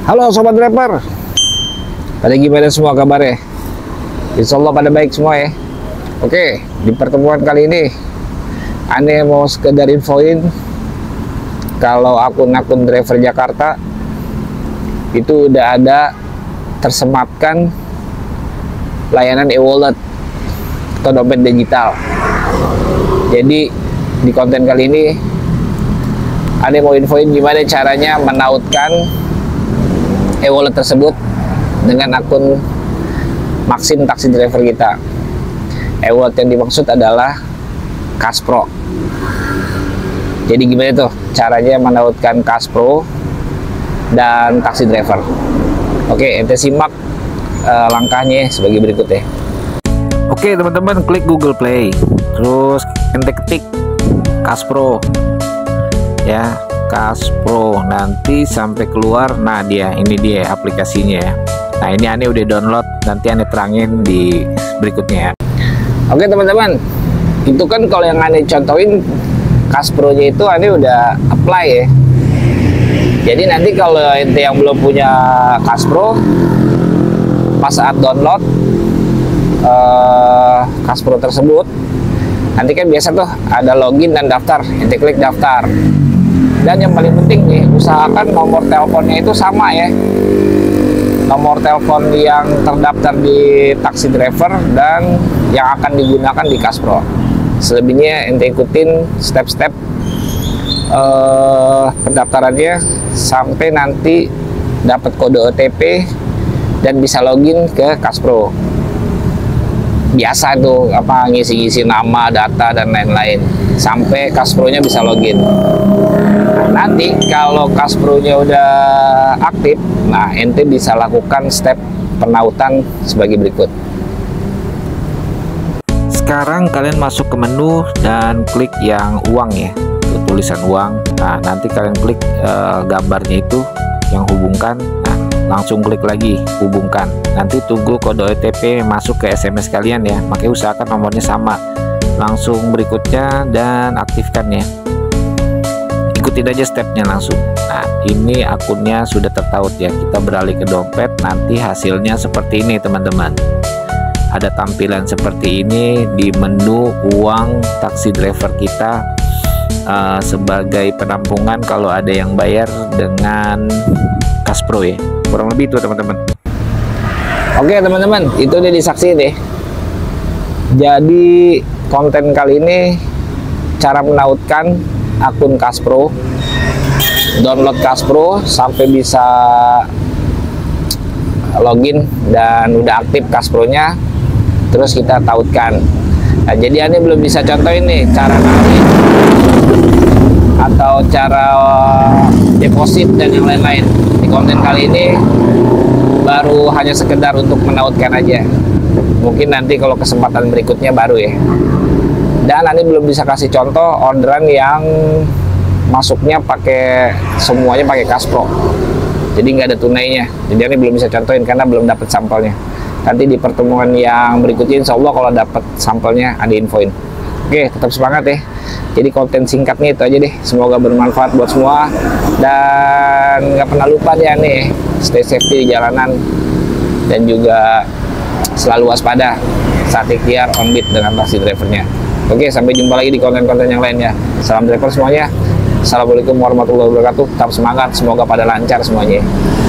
Halo sobat driver, pada gimana semua kabarnya? Insya Allah pada baik semua ya. Oke, di pertemuan kali ini Ane mau sekedar infoin kalau akun-akun driver Jakarta itu udah ada tersematkan layanan e-wallet atau dompet digital. Jadi di konten kali ini Ane mau infoin gimana caranya menautkan e-wallet tersebut dengan akun Maxim taksi driver kita. E-wallet yang dimaksud adalah Kaspro. Jadi gimana tuh caranya menautkan Kaspro dan taksi driver? Oke, ente simak langkahnya sebagai berikut ya. Oke teman-teman, klik Google Play, terus ente ketik Kaspro ya, Kaspro, nanti sampai keluar. Nah ini dia aplikasinya ya. Nah ini Ane udah download, nanti Ane terangin di berikutnya ya. Oke teman-teman, itu kan kalau yang Ane contohin Kaspro nya itu Ane udah apply ya. Jadi nanti kalau ente yang belum punya Kaspro, pas saat download Kaspro tersebut, nanti kan biasa tuh ada login dan daftar, ente klik daftar. Dan yang paling penting nih, usahakan nomor teleponnya itu sama ya, nomor telepon yang terdaftar di taksi driver dan yang akan digunakan di Kaspro. Selebihnya ente ikutin step-step pendaftarannya sampai nanti dapat kode OTP dan bisa login ke Kaspro. Biasa tuh ngisi-ngisi nama, data dan lain-lain sampai Kaspro-nya bisa login. Nah, nanti kalau Kaspro-nya udah aktif, nah ente bisa lakukan step penautan sebagai berikut. Sekarang kalian masuk ke menu dan klik yang uang ya, tulisan uang. Nah nanti kalian klik gambarnya itu yang hubungkan. Nah langsung klik lagi hubungkan, nanti tunggu kode OTP masuk ke SMS kalian ya, makanya usahakan nomornya sama. Langsung berikutnya dan aktifkan ya, ikutin aja stepnya langsung. Nah ini akunnya sudah tertaut ya, kita beralih ke dompet. Nanti hasilnya seperti ini teman-teman, ada tampilan seperti ini di menu uang taksi driver kita sebagai penampungan kalau ada yang bayar dengan Kaspro ya, kurang lebih itu teman-teman. Oke teman-teman, itu udah disaksiin deh. Jadi konten kali ini cara menautkan akun Kaspro, download Kaspro sampai bisa login dan udah aktif Kaspro-nya, terus kita tautkan. Nah, jadi Ane belum bisa contohin nih cara narik atau cara deposit dan yang lain-lain. Di konten kali ini baru hanya sekedar untuk menautkan aja. Mungkin nanti kalau kesempatan berikutnya baru ya. Dan Ane belum bisa kasih contoh orderan yang masuknya semuanya pakai Kaspro. Jadi nggak ada tunainya. Jadi Ane belum bisa contohin karena belum dapat sampelnya. Nanti di pertemuan yang berikutnya insya Allah kalau dapat sampelnya Ane infoin. Oke, tetap semangat ya. Jadi konten singkatnya itu aja deh. Semoga bermanfaat buat semua. Dan nggak pernah lupa deh Ane, stay safety di jalanan. Dan juga selalu waspada saat ikhtiar on beat dengan taksi drivernya. Oke, sampai jumpa lagi di konten-konten yang lainnya. Salam driver semuanya. Assalamualaikum warahmatullahi wabarakatuh. Tetap semangat, semoga pada lancar semuanya.